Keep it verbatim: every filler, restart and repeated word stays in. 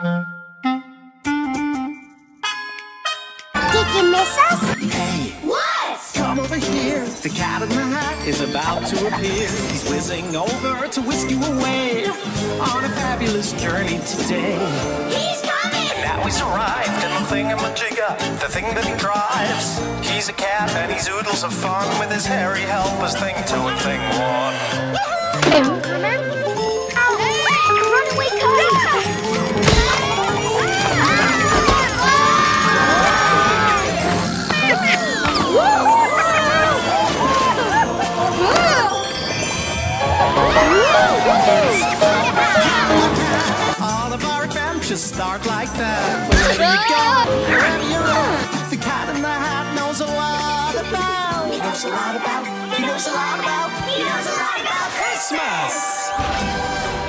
Did you miss us? Hey, What? come over here. The Cat in the Hat is about to appear. He's whizzing over to whisk you away on a fabulous journey today. He's coming! Now he's arrived in the thingamajigger, the thing that he drives. He's a cat and he zoodles of fun with his hairy helpers, thing two and thing one. Runaway kite! All of our adventures start like that. Wherever you go, wherever you are, the Cat in the Hat knows a lot about. He knows a lot about, he knows a lot about, he knows a lot about Christmas!